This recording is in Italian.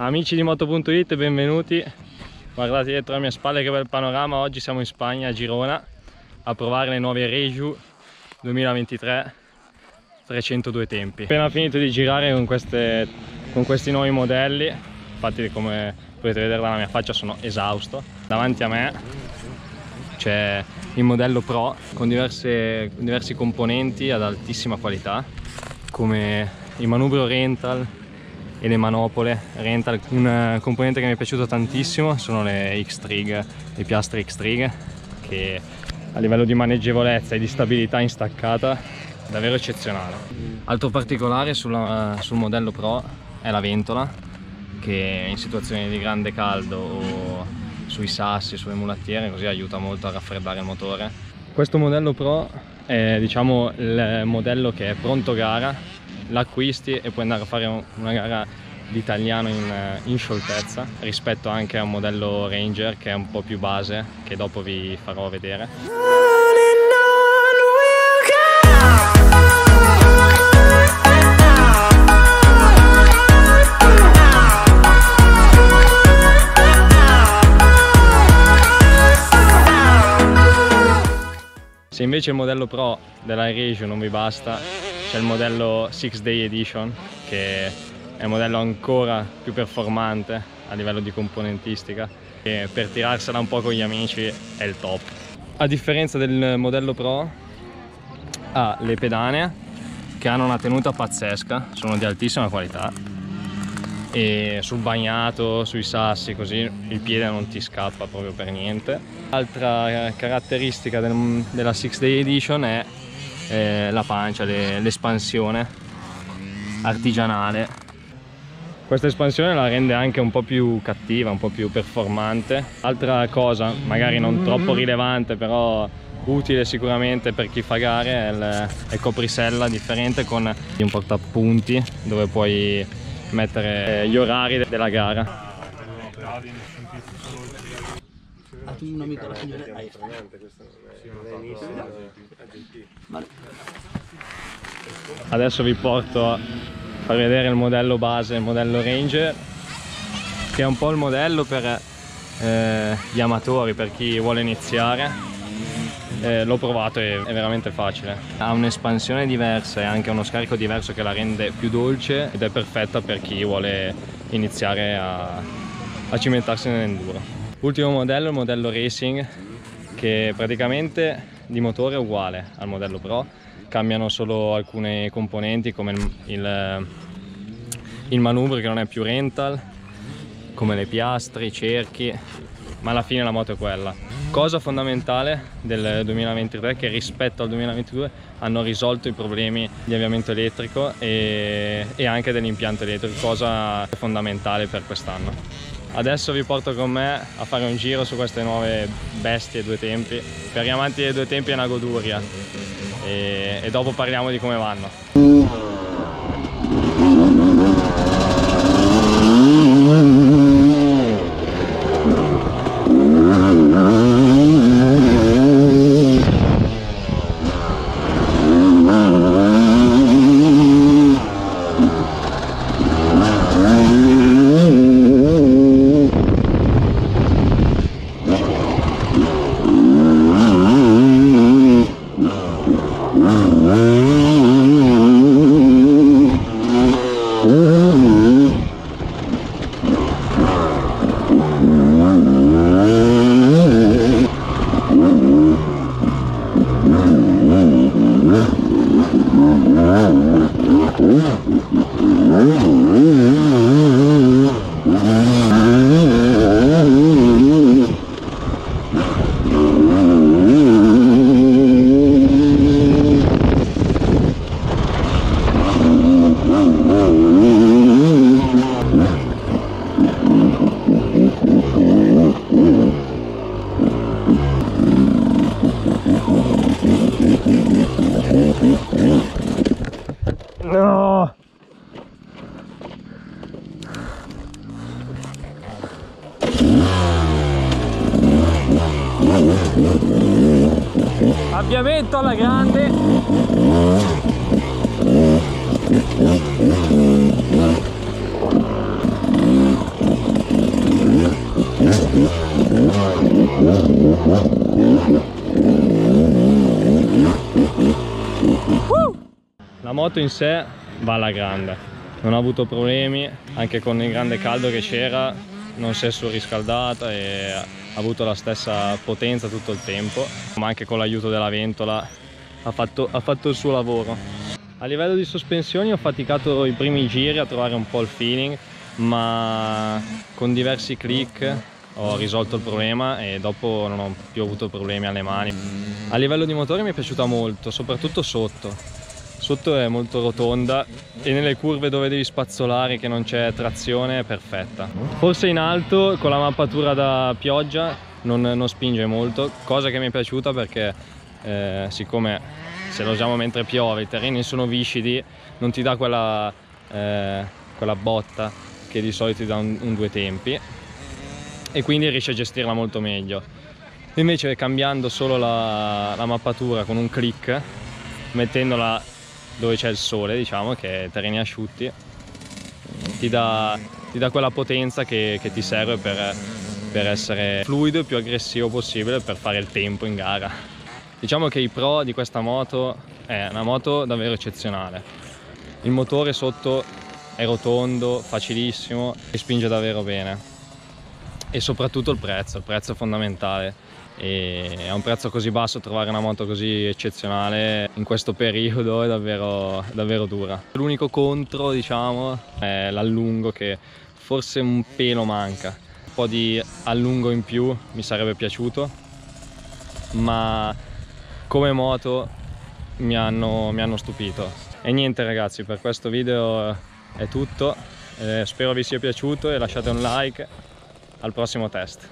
Amici di Moto.it, benvenuti. Guardate dietro alle mie spalle che bel panorama. Oggi siamo in Spagna, a Girona, a provare le nuove Reju 2023 302 tempi. Ho appena finito di girare con questi nuovi modelli. Infatti, come potete vedere dalla mia faccia, sono esausto. Davanti a me c'è il modello Pro con diversi componenti ad altissima qualità, come il manubrio rental e le manopole rental. Un componente che mi è piaciuto tantissimo sono le X-Trig, le piastre X-Trig, che a livello di maneggevolezza e di stabilità in staccata è davvero eccezionale. Altro particolare sul modello Pro è la ventola, che in situazioni di grande caldo o sui sassi, sulle mulattiere, così aiuta molto a raffreddare il motore. Questo modello Pro è, diciamo, il modello che è pronto gara. L'acquisti e puoi andare a fare una gara di italiano in scioltezza, rispetto anche a un modello Ranger che è un po' più base, che dopo vi farò vedere. Se invece il modello Pro della Reju non vi basta, c'è il modello 6 Day Edition, che è un modello ancora più performante a livello di componentistica, e per tirarsela un po' con gli amici è il top. A differenza del modello Pro, ha le pedane che hanno una tenuta pazzesca, sono di altissima qualità, e sul bagnato, sui sassi, così il piede non ti scappa proprio per niente. Altra caratteristica della 6 Day Edition è la pancia, l'espansione artigianale. Questa espansione la rende anche un po' più cattiva, un po' più performante. Altra cosa, magari non troppo rilevante, però utile sicuramente per chi fa gare, è il coprisella differente con un portaappunti dove puoi mettere gli orari della gara. Un'amica la signora Adesso vi porto a far vedere il modello base, il modello Ranger, che è un po' il modello per gli amatori, per chi vuole iniziare. L'ho provato e è veramente facile. Ha un'espansione diversa e anche uno scarico diverso che la rende più dolce, ed è perfetta per chi vuole iniziare a cimentarsi nell'enduro. Ultimo modello, il modello Racing, che praticamente di motore è uguale al modello Pro, cambiano solo alcune componenti come il manubrio, che non è più rental, come le piastre, i cerchi, ma alla fine la moto è quella. Cosa fondamentale del 2023 è che rispetto al 2022 hanno risolto i problemi di avviamento elettrico e anche dell'impianto elettrico, cosa fondamentale per quest'anno. Adesso vi porto con me a fare un giro su queste nuove bestie due tempi. Per gli amanti dei due tempi è una goduria, e dopo parliamo di come vanno. No! Avviamento alla grande. La moto in sé va alla grande, non ha avuto problemi, anche con il grande caldo che c'era non si è surriscaldata e ha avuto la stessa potenza tutto il tempo, ma anche con l'aiuto della ventola ha fatto il suo lavoro. A livello di sospensioni ho faticato i primi giri a trovare un po' il feeling, ma con diversi click ho risolto il problema e dopo non ho più avuto problemi alle mani. A livello di motore mi è piaciuta molto, soprattutto sotto. Sotto è molto rotonda e nelle curve dove devi spazzolare che non c'è trazione è perfetta. Forse in alto con la mappatura da pioggia non spinge molto, cosa che mi è piaciuta perché siccome se lo usiamo mentre piove, i terreni sono viscidi, non ti dà quella botta che di solito ti dà un due tempi e quindi riesci a gestirla molto meglio. Invece cambiando solo la mappatura con un click, mettendola dove c'è il sole, diciamo, che è terreni asciutti, ti dà quella potenza che ti serve per essere fluido e più aggressivo possibile per fare il tempo in gara. Diciamo che i pro di questa moto è una moto davvero eccezionale. Il motore sotto è rotondo, facilissimo e spinge davvero bene. E soprattutto il prezzo è fondamentale. E a un prezzo così basso trovare una moto così eccezionale in questo periodo è davvero dura. L'unico contro, diciamo, è l'allungo che forse un pelo manca. Un po' di allungo in più mi sarebbe piaciuto, ma come moto mi hanno stupito. E niente ragazzi, per questo video è tutto, spero vi sia piaciuto e lasciate un like. Al prossimo test.